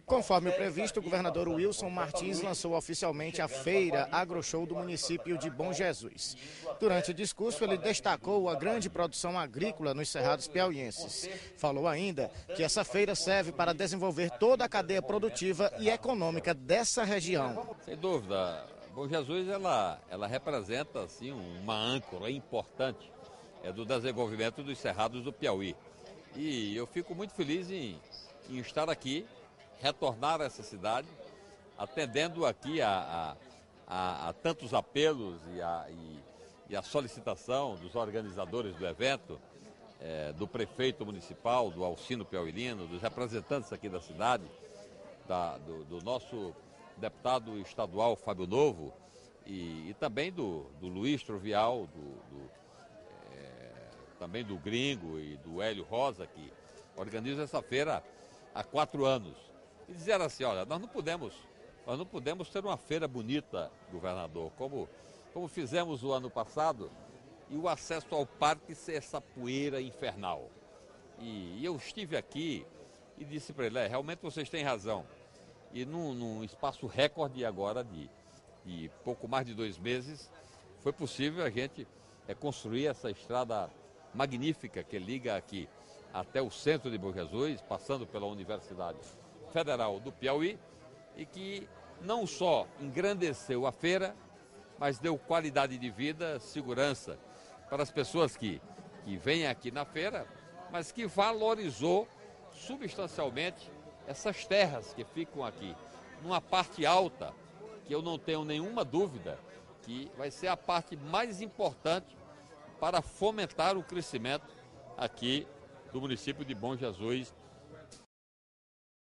Conforme o previsto, o governador Wilson Martins lançou oficialmente a Feira AgroShow do município de Bom Jesus. Durante o discurso, ele destacou a grande produção agrícola nos cerrados piauienses. Falou ainda que essa feira serve para desenvolver toda a cadeia produtiva e econômica dessa região. Sem dúvida, Bom Jesus ela representa assim, uma âncora importante do desenvolvimento dos cerrados do Piauí. E eu fico muito feliz em estar aqui, retornar a essa cidade, atendendo aqui a tantos apelos e a solicitação dos organizadores do evento, do prefeito municipal, do Alcino Piauilino, dos representantes aqui da cidade, do nosso deputado estadual Fábio Novo e também do Luiz Trovial, também do Gringo e do Hélio Rosa, que organizam essa feira há 4 anos. E dizer assim, olha, nós não podemos ter uma feira bonita, governador, como fizemos o ano passado, e o acesso ao parque ser essa poeira infernal. E eu estive aqui e disse para ele, realmente vocês têm razão. E num espaço recorde agora de pouco mais de 2 meses, foi possível a gente construir essa estrada magnífica que liga aqui até o centro de Bom Jesus, passando pela Universidade Federal do Piauí, e que não só engrandeceu a feira, mas deu qualidade de vida, segurança para as pessoas que vêm aqui na feira, mas que valorizou substancialmente essas terras que ficam aqui, numa parte alta, que eu não tenho nenhuma dúvida que vai ser a parte mais importante para fomentar o crescimento aqui do município de Bom Jesus